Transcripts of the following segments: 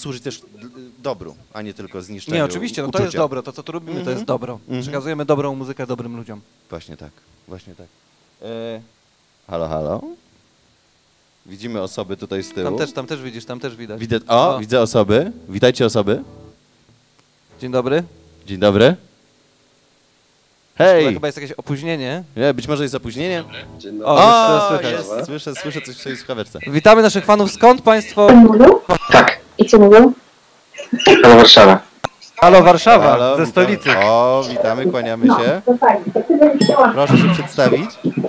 służyć też dobru, a nie tylko zniszczeniu. Nie, oczywiście, no to jest dobro, to co tu robimy, to jest dobro. Przekazujemy dobrą muzykę dobrym ludziom. Właśnie tak, właśnie tak. Halo, halo? Widzimy osoby tutaj z tyłu. Tam też widzisz, tam też widać. Widzę osoby. Witajcie osoby. Dzień dobry. Dzień dobry. Hej! Chyba jest jakieś opóźnienie. Nie, być może jest opóźnienie. Dzień dobry. O, słychać. Słyszę coś w swojej słuchaweczce. Witamy naszych fanów. Skąd państwo? Tak. I co mówią? Halo Warszawa. Halo Warszawa, Halo, ze stolicy. O, witamy, kłaniamy się. To fajnie. Proszę się przedstawić.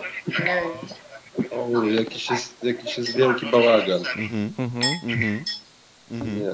O, jakiś jest wielki bałagan. Nie.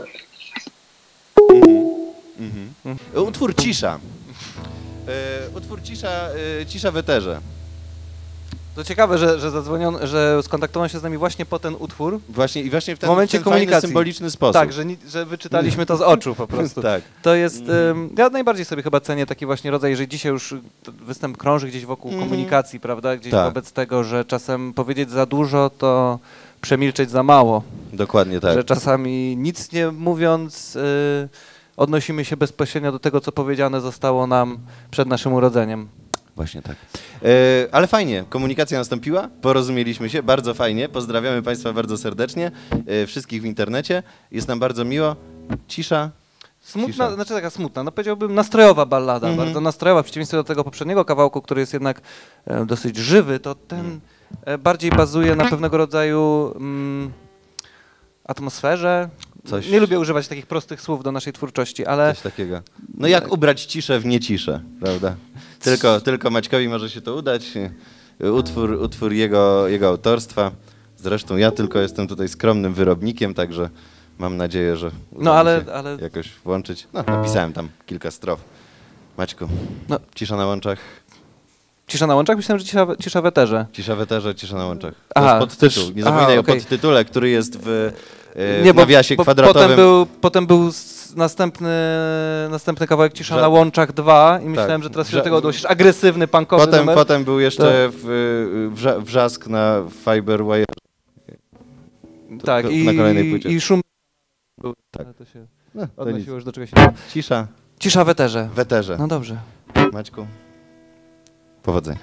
Utwór Cisza. Utwór Cisza w eterze. To ciekawe, że zadzwoniono, że skontaktował się z nami właśnie po ten utwór. Właśnie w ten, momencie w ten komunikacji. fajny, symboliczny sposób. Tak, że wyczytaliśmy to z oczu po prostu. Tak. To jest, ja najbardziej sobie chyba cenię taki właśnie rodzaj, że dzisiaj już występ krąży gdzieś wokół komunikacji, prawda? Gdzieś wobec tego, że czasem powiedzieć za dużo, to przemilczeć za mało. Dokładnie tak. Że czasami nic nie mówiąc, odnosimy się bezpośrednio do tego, co powiedziane zostało nam przed naszym urodzeniem. Właśnie tak. Ale fajnie, komunikacja nastąpiła, porozumieliśmy się, bardzo fajnie. Pozdrawiamy Państwa bardzo serdecznie, wszystkich w internecie. Jest nam bardzo miło. Cisza. Smutna, znaczy taka smutna, no powiedziałbym nastrojowa ballada, bardzo nastrojowa, w przeciwieństwie do tego poprzedniego kawałku, który jest jednak dosyć żywy, to ten bardziej bazuje na pewnego rodzaju atmosferze. Nie lubię używać takich prostych słów do naszej twórczości, ale... Coś takiego. No jak ubrać ciszę w nieciszę, prawda? Tylko Maćkowi może się to udać. Utwór jego autorstwa. Zresztą ja tylko jestem tutaj skromnym wyrobnikiem, także mam nadzieję, że uda mi się jakoś włączyć. No, napisałem tam kilka strof. Maćku, cisza na łączach. Cisza na łączach? Myślałem, że cisza w eterze. Cisza w eterze, cisza na łączach. To jest podtytuł. Nie zapominaj o podtytule, który jest w nawiasie kwadratowym. Potem był następny kawałek Cisza na łączach 2 i myślałem, że teraz się do tego odnosisz. Agresywny, punkowy numer. Potem był jeszcze wrzask na Fiberwire. Tak, na kolejnej płycie. I szum był. Tak. To się odnosiło już do czegoś innego. Cisza. Cisza w eterze. W eterze. No dobrze. Maćku, powodzenia.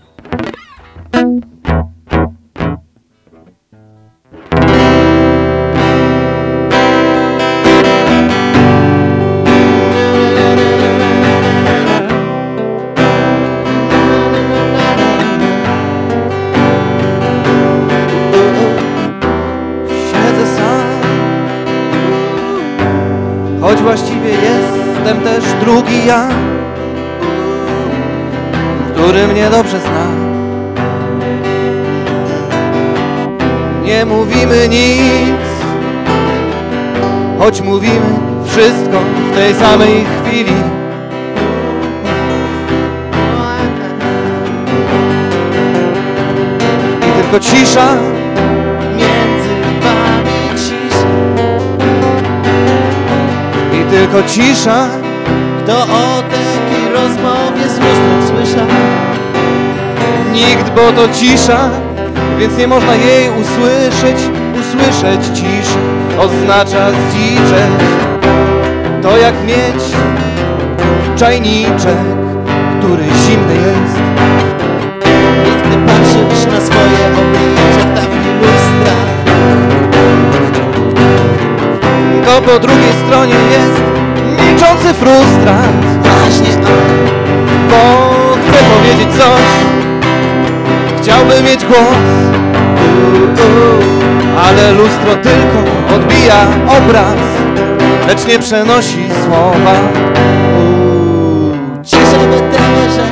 Choć właściwie jestem też drugi ja, który mnie dobrze zna. Nie mówimy nic, choć mówimy wszystko w tej samej chwili. I tylko cisza między wami, cisza. I tylko cisza. Kto o takiej rozmowie z lustrem słyszał? Nikt, bo to cisza, więc nie można jej usłyszeć. Usłyszeć ciszę oznacza zdziczeć. To jak mieć czajniczek, który zimny jest. I gdy patrzysz na swoje oblicze w tafli lustra, to po drugiej stronie jest milczący frustrant. Właśnie on, bo chce powiedzieć coś, chciałby mieć głos, ale lustro tylko odbija obraz, lecz nie przenosi słowa. Cisza w eterze,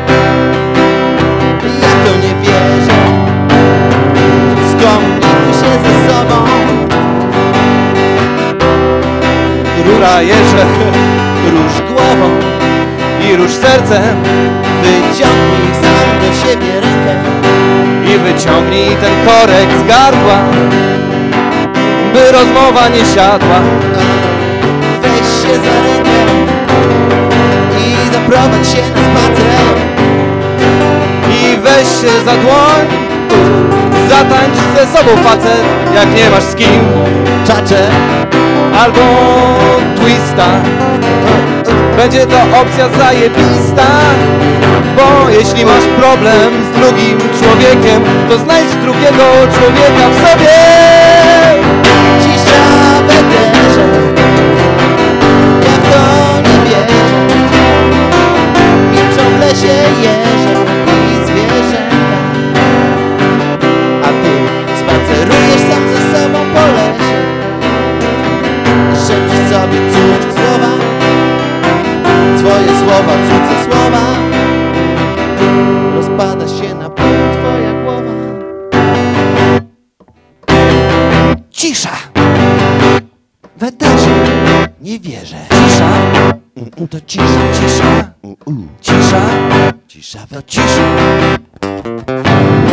ja w to nie wierzę. Skomunikuj się ze sobą. Frajerze, rusz głową i rusz sercem. Wyciągnij sam do siebie rękę i wyciągnij ten korek z gardła, by rozmowa nie siadła. Weź się za rękę i zaprowadź się na spacer. I weź się za dłoń Zatańcz ze sobą facet, jak nie masz z kim. Czacze albo twista, będzie to opcja zajebista. Bo jeśli masz problem z drugim człowiekiem, to znajdź drugiego człowieka w sobie. Cisza w eterze, ja w to nie wierzę. Milczą w lesie jeże i zwierzęta, a ty spacerujesz sam ze sobą po lesie. Szepcisz sobie cudze słowa, swoje słowa, cudze słowa. Rozpada się na pół twoja głowa. Cisza w eterze, nie wierzę. Cisza, to cisza, cisza. Cisza, cisza, to cisza.